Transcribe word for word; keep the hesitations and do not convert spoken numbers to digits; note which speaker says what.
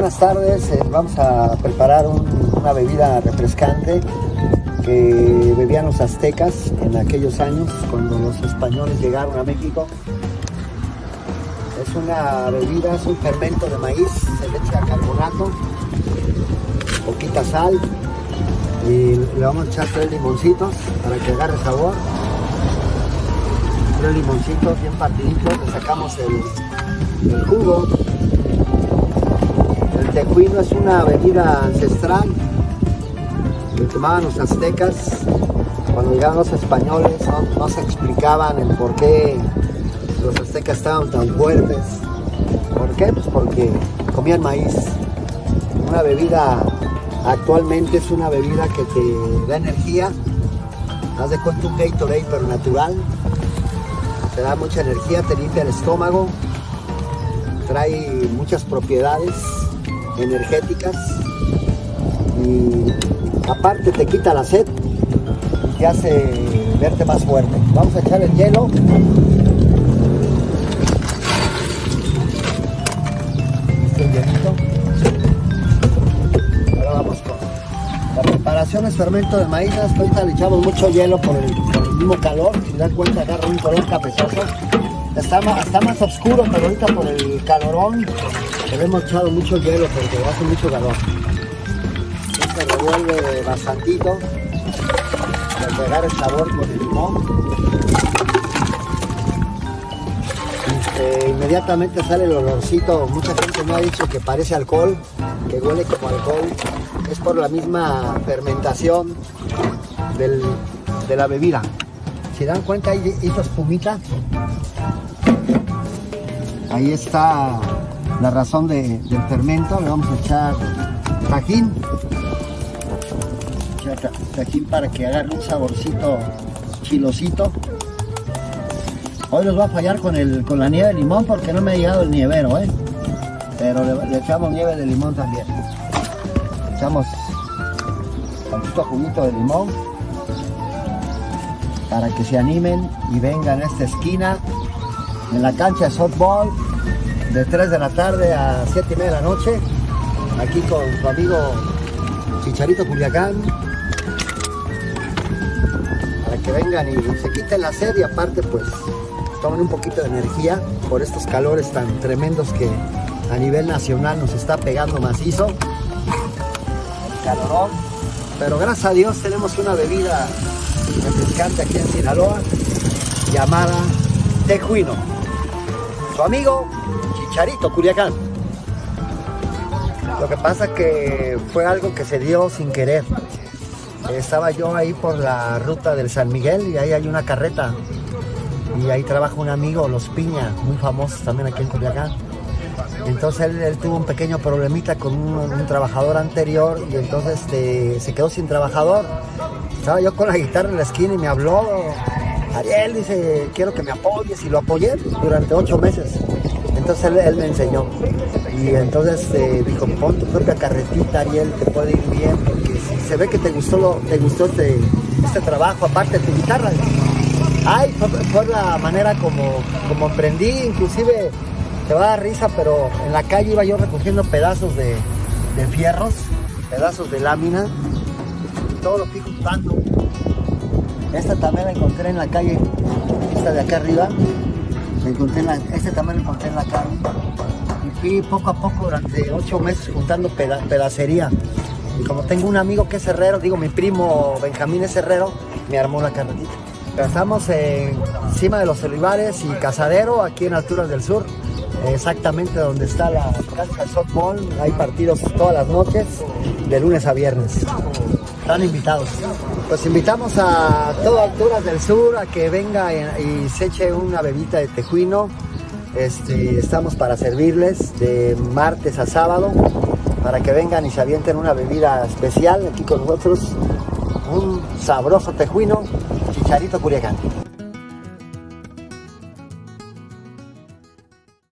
Speaker 1: buenas tardes. Eh, vamos a preparar un, una bebida refrescante que bebían los aztecas en aquellos años cuando los españoles llegaron a México. Es una bebida, es un fermento de maíz, se le echa carbonato, poquita sal y le vamos a echar tres limoncitos para que agarre sabor. Tres limoncitos bien partiditos, le sacamos el, el jugo. El tejuino es una bebida ancestral que tomaban los aztecas cuando llegaron los españoles. No, no se explicaban el por qué los aztecas estaban tan fuertes. ¿Por qué? Pues porque comían maíz. Una bebida, actualmente es una bebida que te da energía. Haz de cuenta un Gatorade pero natural. Te da mucha energía, te limpia el estómago, trae muchas propiedades energéticas y aparte te quita la sed y te hace verte más fuerte. Vamos a echar el hielo. Este hielito. Ahora vamos con la preparación. Es fermento de maíz. Ahorita le echamos mucho hielo por el, por el mismo calor. Si dan cuenta, agarra un color cafezoso. Está más, está más oscuro, pero ahorita por el calorón le hemos echado mucho hielo porque hace mucho calor. Se revuelve bastantito para pegar el sabor con el limón. Este, inmediatamente sale el olorcito. Mucha gente me ha dicho que parece alcohol, que huele como alcohol. Es por la misma fermentación del, de la bebida. Si dan cuenta, ahí hizo espumita. Ahí está la razón de, del fermento. Le vamos a echar tajín. Echar tajín para que agarre un saborcito chilosito. Hoy nos va a fallar con, el, con la nieve de limón porque no me ha llegado el nievero, ¿eh? Pero le, le echamos nieve de limón también. Echamos un poquito juguito de limón para que se animen y vengan a esta esquina en la cancha de softball de tres de la tarde a siete y media de la noche, aquí con su amigo Chicharito Culiacán, para que vengan y se quiten la sed y aparte pues tomen un poquito de energía por estos calores tan tremendos que a nivel nacional nos está pegando macizo el calorón. Pero gracias a Dios tenemos una bebida refrescante aquí en Sinaloa llamada tejuino. Su amigo Chicharito Culiacán. Lo que pasa que fue algo que se dio sin querer. Estaba yo ahí por la ruta del San Miguel y ahí hay una carreta y ahí trabaja un amigo, Los Piña, muy famosos también aquí en Culiacán. Entonces él, él tuvo un pequeño problemita con un, un trabajador anterior y entonces este, se quedó sin trabajador. Estaba yo con la guitarra en la esquina y me habló: Ariel, dice, quiero que me apoyes, y lo apoyé durante ocho meses. Entonces él, él me enseñó y entonces eh, dijo: pon tu propia carretita, Ariel, te puede ir bien porque si se ve que te gustó, lo, te gustó este, este trabajo, aparte de tu guitarra. Ay, fue, fue la manera como, como emprendí. Inclusive te va a dar risa, pero en la calle iba yo recogiendo pedazos de, de fierros, pedazos de lámina, y todo lo fui juntando. Esta también la encontré en la calle, esta de acá arriba, la encontré en la, este también lo encontré en la calle. Y fui poco a poco durante ocho meses juntando peda, pedacería. Y como tengo un amigo que es herrero, digo, mi primo Benjamín es herrero, me armó la carretita. Estamos en, encima de los olivares y Cazadero, aquí en Alturas del Sur, exactamente donde está la cancha de softball. Hay partidos todas las noches, de lunes a viernes. Están invitados. Pues invitamos a todas Alturas del Sur a que venga y, y se eche una bebida de tejuino. Este, estamos para servirles de martes a sábado, para que vengan y se avienten una bebida especial aquí con nosotros. Un sabroso tejuino, Chicharito Culiacán.